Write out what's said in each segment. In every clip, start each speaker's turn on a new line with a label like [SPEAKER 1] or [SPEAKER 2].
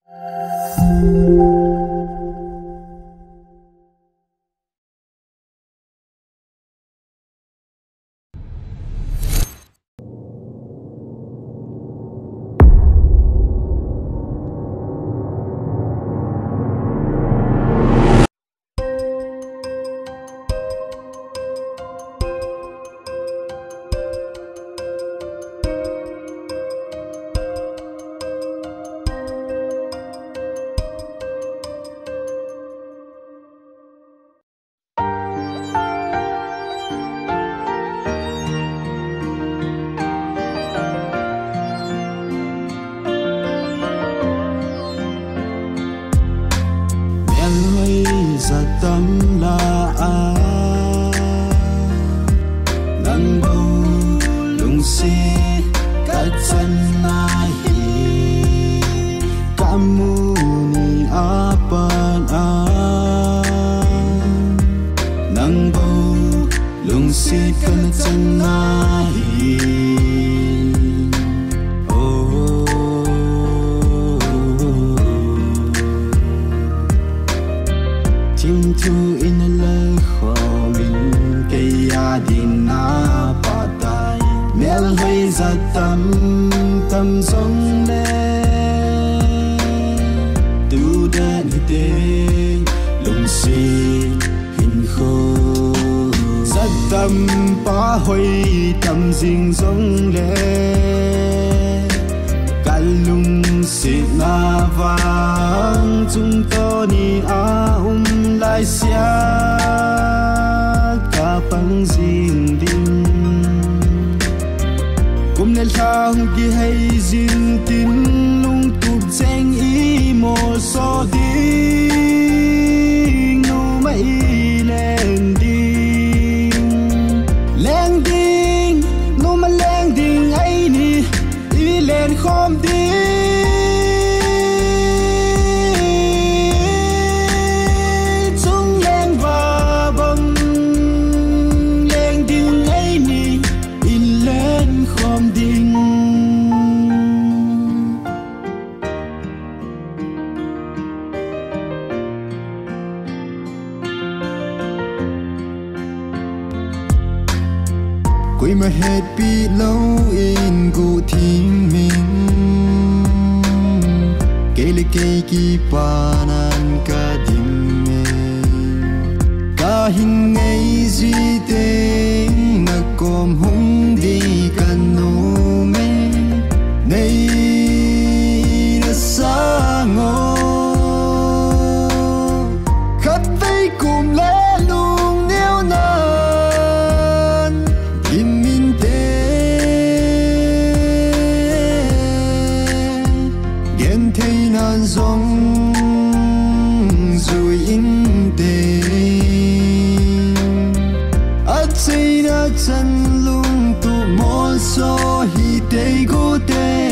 [SPEAKER 1] Quay mà hết bị lâu in cụ thiên mình kể lệ kể kỳ ba nan cả đêm mê cả hình ngày duy tên nà com hung đi cả nô mê nay đã xa ngô khát vây cùng lẽ luôn neo nan im min tê ghen thấy nan dòng rồi in tê ắt xây đã chân lung tụ mô so hi tê cô tê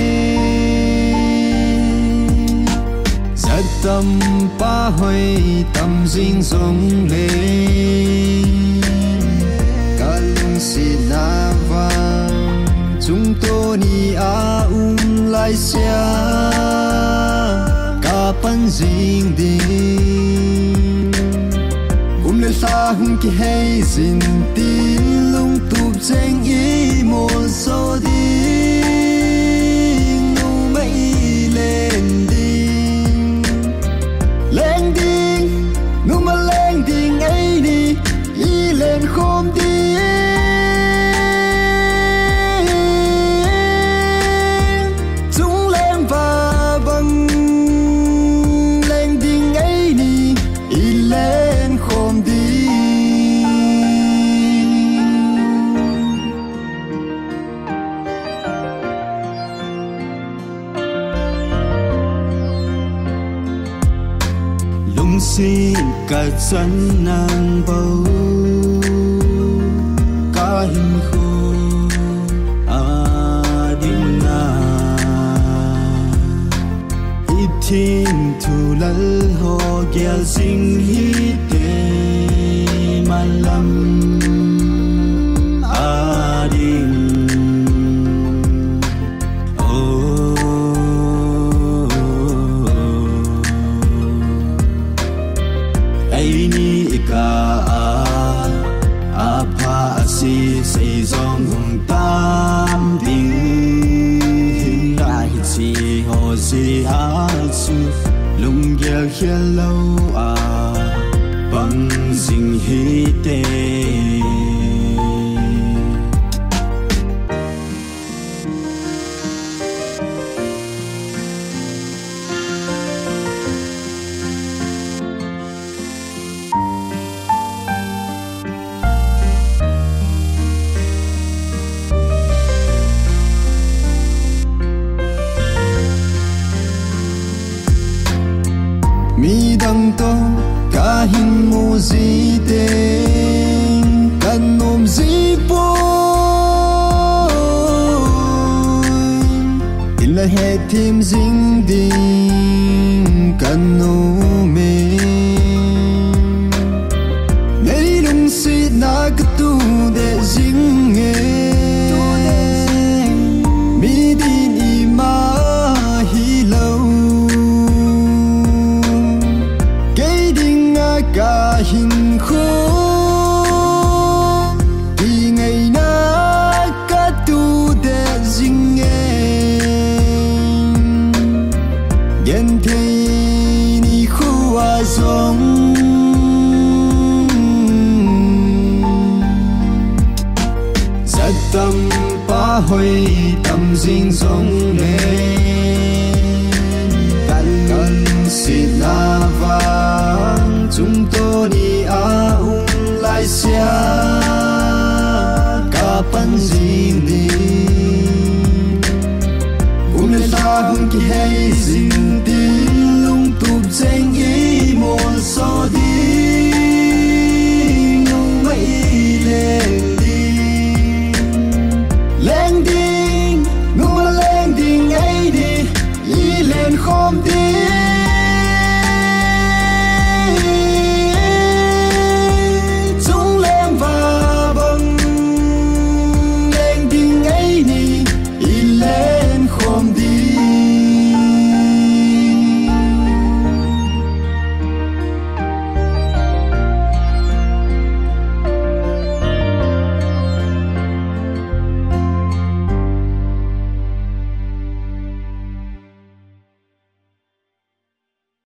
[SPEAKER 1] rất tâm ba hơi tâm dinh dòng lê cả lưng xì na vàng chúng tôi ni a lại xa cả pan dinh đi cũng lên xa hung kỳ hay xin tin lung tụp danh ý một số đi nụ mây lên đi lên đi nụ mà lên đi ngay đi ý lên không đi chúng lên và bằng lên đi ngay đi ý lên không đi lung xin cả chân nàng bầu cả hình khô đinh na ít thiên thu lal ho gel sinh hít tê mà lâm đinh si a su lung ya hello a bang sing hi te mi dang to ka hin mu zi te kan nom zi po in la he tim zing ding kan no me nei lung si na ka tu de zing e mi din i ma hi lo cả hình khô thì ngày na cả tu để dinh em gen thấy ni khu a giống rất tâm pa hồi tâm dinh giống em